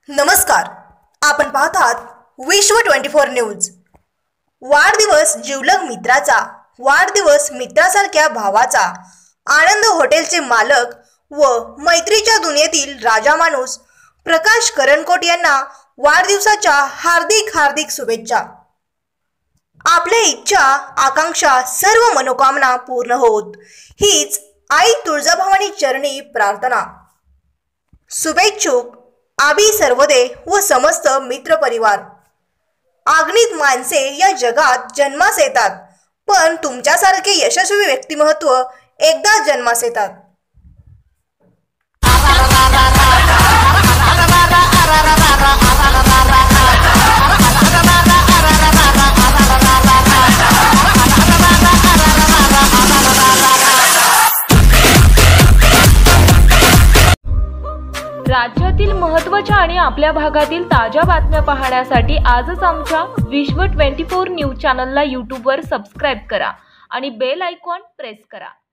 नमस्कार, आपण पाहतात विश्व 24 न्यूज। वाढदिवस जिवलग मित्राचा, वाढदिवस मित्रासारख्या भावाचा। आनंद हॉटेलचे मालक व मैत्रीच्या दुनियेतील राजा माणूस प्रकाश करणकोट यांना वाढदिवसाच्या हार्दिक हार्दिक शुभेच्छा। आपल्या इच्छा आकांक्षा सर्व मनोकामना पूर्ण होत हीच आई तुळजाभवानी चरणी प्रार्थना। शुभेच्छुक आबी सर्वदे व समस्त मित्र परिवार। आगणित माणसे या जगात जन्मास येतात, पण तुमच्यासारखे यशस्वी व्यक्तिमत्व एकदा जन्मास येतात। राज्यातील महत्त्वाच्या आणि आपल्या भागातील ताज्या बातम्या पाहण्यासाठी आजच आमच्या विश्व 24 न्यूज चॅनलला यूट्यूबवर सबस्क्राइब करा आणि बेल आयकॉन प्रेस करा।